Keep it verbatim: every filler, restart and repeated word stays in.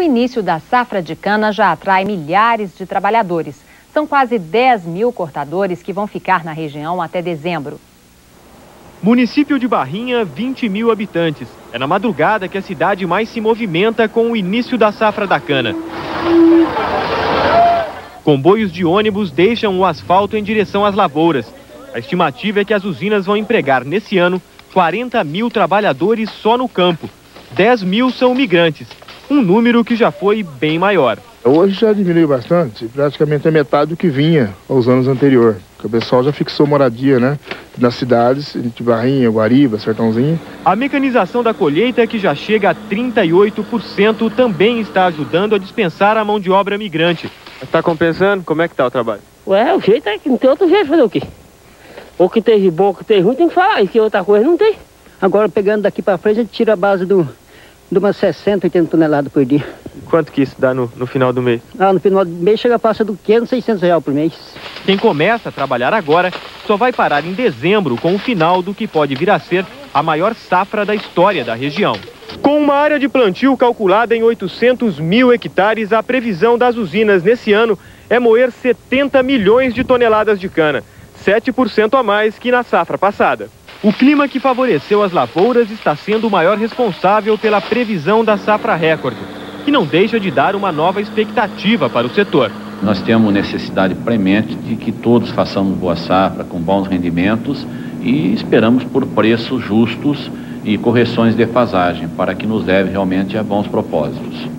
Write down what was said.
início da safra de cana já atrai milhares de trabalhadores. São quase dez mil cortadores que vão ficar na região até dezembro. Município de Barrinha, vinte mil habitantes. É na madrugada que a cidade mais se movimenta com o início da safra da cana. Comboios de ônibus deixam o asfalto em direção às lavouras. A estimativa é que as usinas vão empregar nesse ano quarenta mil trabalhadores só no campo. dez mil são migrantes, um número que já foi bem maior. Hoje já diminuiu bastante, praticamente a metade do que vinha aos anos anteriores. O pessoal já fixou moradia, né? Nas cidades, de Barrinha, Guariba, Sertãozinho. A mecanização da colheita, que já chega a trinta e oito por cento, também está ajudando a dispensar a mão de obra migrante. Está compensando? Como é que está o trabalho? Ué, o jeito é que não tem outro jeito de fazer o quê? Ou que tem bom, ou que tem ruim, tem que falar. E que outra coisa não tem. Agora, pegando daqui para frente, a gente tira a base do, de umas sessenta, oitenta toneladas por dia. Quanto que isso dá no, no final do mês? Ah, no final do mês chega a passa do quinhentos, seiscentos reais por mês. Quem começa a trabalhar agora só vai parar em dezembro com o final do que pode vir a ser a maior safra da história da região. Com uma área de plantio calculada em oitocentos mil hectares, a previsão das usinas nesse ano é moer setenta milhões de toneladas de cana, sete por cento a mais que na safra passada. O clima que favoreceu as lavouras está sendo o maior responsável pela previsão da safra recorde, que não deixa de dar uma nova expectativa para o setor. Nós temos necessidade premente de que todos façamos boa safra, com bons rendimentos, e esperamos por preços justos e correções de defasagem, para que nos leve realmente a bons propósitos.